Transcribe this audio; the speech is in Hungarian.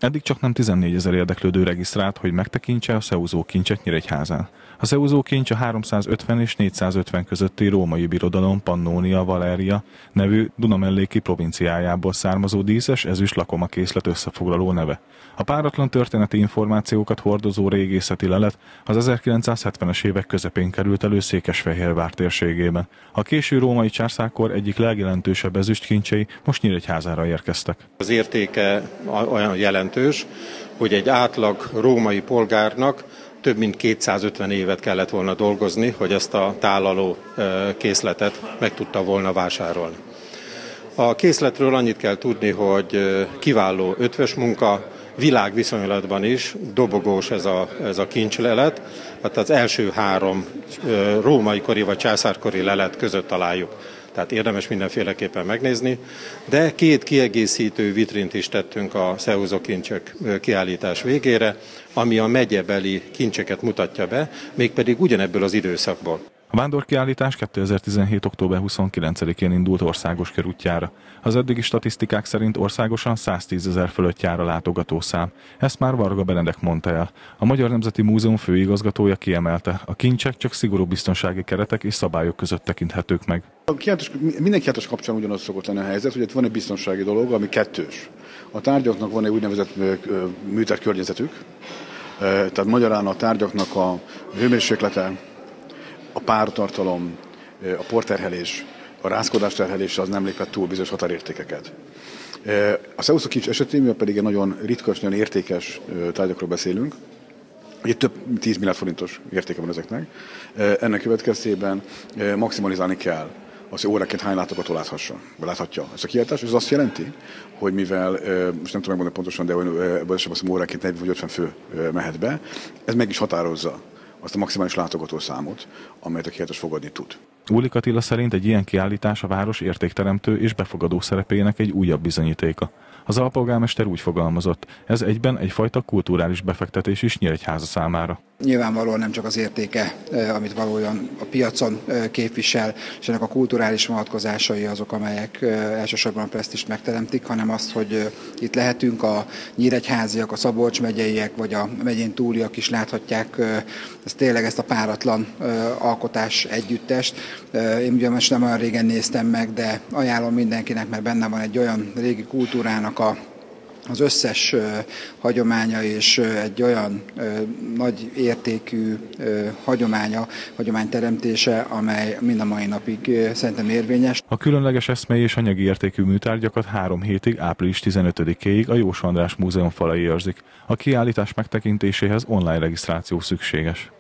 Eddig csak nem 14 000 érdeklődő regisztrált, hogy megtekintse a Szeúzó kincset Nyíregyházán. A Szeúzó kincs a 350 és 450 közötti római birodalom Pannonia Valeria nevű Dunamelléki provinciájából származó díszes ezüst lakomakészlet összefoglaló neve. A páratlan történeti információkat hordozó régészeti lelet az 1970-es évek közepén került elő Székesfehérvár térségében. A késő római császárkor egyik legjelentősebb ezüstkincsei most Nyíregyházára érkeztek. Az értéke olyan jelentős, hogy egy átlag római polgárnak több mint 250 évet kellett volna dolgozni, hogy ezt a tálaló készletet meg tudta volna vásárolni. A készletről annyit kell tudni, hogy kiváló ötvös munka, világviszonylatban is dobogós ez a kincslelet, hát az első 3 római kori vagy császárkori lelet között találjuk. Tehát érdemes mindenféleképpen megnézni, de 2 kiegészítő vitrint is tettünk a Szeúzó kincsek kiállítás végére, ami a megyebeli kincseket mutatja be, mégpedig ugyanebből az időszakból. A vándorkiállítás 2017. október 29-én indult országos körútjára. Az eddigi statisztikák szerint országosan 110 000 fölött jár a látogatószám. Ezt már Varga Benedek mondta el. A Magyar Nemzeti Múzeum főigazgatója kiemelte, a kincsek csak szigorú biztonsági keretek és szabályok között tekinthetők meg. Minden kiállítás kapcsán ugyanaz szokott lenni a helyzet, hogy itt van egy biztonsági dolog, ami kettős. A tárgyaknak van egy úgynevezett műtárgykörnyezetük, tehát magyarán a tárgyaknak a hőmérséklete, a pártartalom, a porterhelés, a rázkodás terhelése az nem lépett túl bizonyos határértékeket. A Szeúzó kincs esetében pedig egy nagyon ritkás, nagyon értékes tárgyakról beszélünk. Itt több 10 milliárd forintos értéke van ezeknek. Ennek következtében maximalizálni kell az, hogy óráként hány látogató láthatja ezt a kiállítást, és ez azt jelenti, hogy mivel, most nem tudom megmondani pontosan, de ebből esetben óráként 40 vagy 50 fő mehet be, ez meg is határozza azt a maximális látogatószámot, amelyet a kiállítás fogadni tud. Úlik Attila szerint egy ilyen kiállítás a város értékteremtő és befogadó szerepének egy újabb bizonyítéka. Az alpolgármester úgy fogalmazott, ez egyben egyfajta kulturális befektetés is Nyíregyháza számára. Nyilvánvalóan nem csak az értéke, amit valójában a piacon képvisel, és ennek a kulturális vonatkozásai azok, amelyek elsősorban a presztízst megteremtik, hanem azt, hogy itt lehetünk, a nyíregyháziak, a Szabolcs megyeiek, vagy a megyén túliak is láthatják ezt a páratlan alkotás együttest. Én ugye most nem olyan régen néztem meg, de ajánlom mindenkinek, mert benne van egy olyan régi kultúrának az összes hagyománya és egy olyan nagy értékű hagyományteremtése, amely mind a mai napig szerintem érvényes. A különleges eszmei és anyagi értékű műtárgyakat 3 hétig, április 15-éig a Jós András Múzeum falai őrzik. A kiállítás megtekintéséhez online regisztráció szükséges.